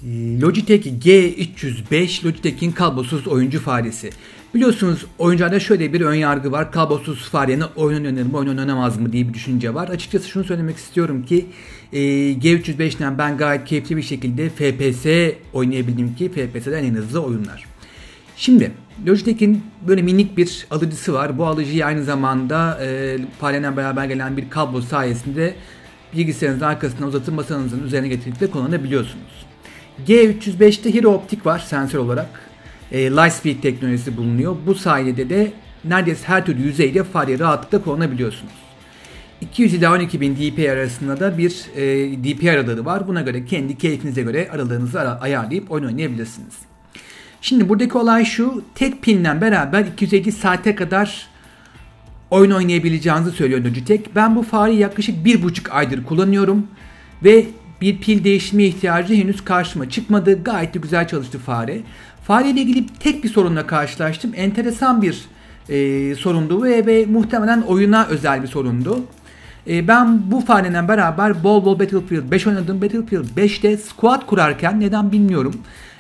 Logitech G305 Logitech'in kablosuz oyuncu faresi. Biliyorsunuz oyuncularda şöyle bir ön yargı var. Kablosuz fareyle oyun oynanır mı, oyun oynanamaz mı diye bir düşünce var. Açıkçası şunu söylemek istiyorum ki G305'ten ben gayet keyifli bir şekilde FPS oynayabildim ki FPS'den en hızlı oyunlar. Şimdi Logitech'in böyle minik bir alıcısı var. Bu alıcıyı aynı zamanda fareyle beraber gelen bir kablo sayesinde bilgisayarınızın arkasına uzatıp masanızın üzerine getirip de kullanabiliyorsunuz. G305'te Hero Optik var sensör olarak. Lightspeed teknolojisi bulunuyor. Bu sayede de neredeyse her türlü yüzeyde fareyi rahatlıkla kullanabiliyorsunuz. 200 ila 12.000 dpi arasında da bir dpi aralığı var. Buna göre kendi keyfinize göre aralığınızı ayarlayıp oyun oynayabilirsiniz. Şimdi buradaki olay şu. Tek pinle beraber 250 saate kadar oyun oynayabileceğinizi söylüyor Logitech. Ben bu fareyi yaklaşık 1,5 aydır kullanıyorum. Ve bir pil değiştirme ihtiyacı henüz karşıma çıkmadı. Gayet de güzel çalıştı fare. Fareyle ilgili tek bir sorunla karşılaştım. Enteresan bir sorundu ve muhtemelen oyuna özel bir sorundu. Ben bu fareyle beraber bol bol Battlefield 5 oynadım. Battlefield 5'te squad kurarken neden bilmiyorum.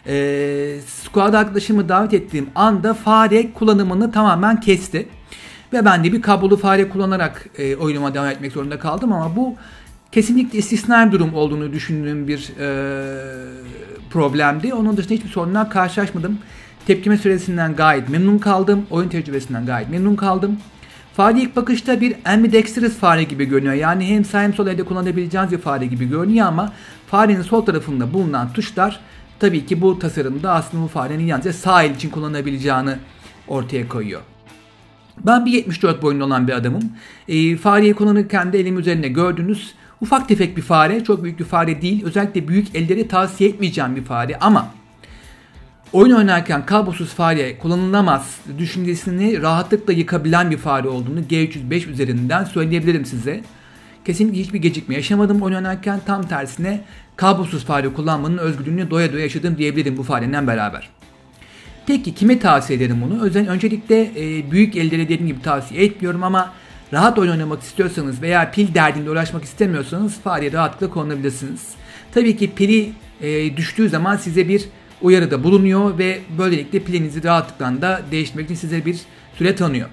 Squad arkadaşımı davet ettiğim anda fare kullanımını tamamen kesti. Ve ben de bir kablolu fare kullanarak oyunuma devam etmek zorunda kaldım ama bu kesinlikle istisnai bir durum olduğunu düşündüğüm bir problemdi. Onun dışında hiçbir sorunla karşılaşmadım. Tepkime süresinden gayet memnun kaldım. Oyun tecrübesinden gayet memnun kaldım. Fare ilk bakışta bir ambidextrous fare gibi görünüyor. Yani hem sağ hem sol elde kullanabileceğiniz bir fare gibi görünüyor ama farenin sol tarafında bulunan tuşlar tabii ki bu tasarımda aslında bu farenin yalnızca sağ el için kullanabileceğini ortaya koyuyor. Ben 1.74 boyunda olan bir adamım. Fareyi kullanırken de elim üzerinde gördüğünüz ufak tefek bir fare. Çok büyük bir fare değil. Özellikle büyük ellere tavsiye etmeyeceğim bir fare ama oyun oynarken kablosuz fare kullanılamaz düşüncesini rahatlıkla yıkabilen bir fare olduğunu G305 üzerinden söyleyebilirim size. Kesinlikle hiçbir gecikme yaşamadım oyun oynarken, tam tersine kablosuz fare kullanmanın özgürlüğünü doya doya yaşadım diyebilirim bu fareyle beraber. Peki kime tavsiye ederim bunu? Öncelikle büyük ellere dediğim gibi tavsiye etmiyorum ama rahat oyun oynamak istiyorsanız veya pil derdinde uğraşmak istemiyorsanız fareyi rahatlıkla kullanabilirsiniz. Tabii ki pili düştüğü zaman size bir uyarıda bulunuyor ve böylelikle pilinizi rahatlıkla da değiştirmek için size bir süre tanıyor.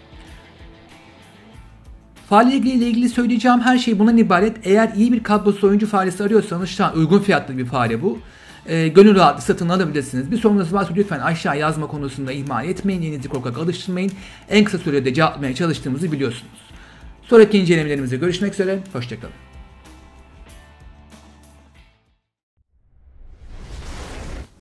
Fare ile ilgili söyleyeceğim her şey bundan ibaret. Eğer iyi bir kablosuz oyuncu faresi arıyorsanız şu an uygun fiyatlı bir fare bu. Gönül rahatlığı satın alabilirsiniz. Bir sorunuz varsa lütfen aşağı yazma konusunda ihmal etmeyin. Elinizi korkak alıştırmayın. En kısa sürede cevaplamaya çalıştığımızı biliyorsunuz. Sonraki incelemelerimize görüşmek üzere. Hoşçakalın.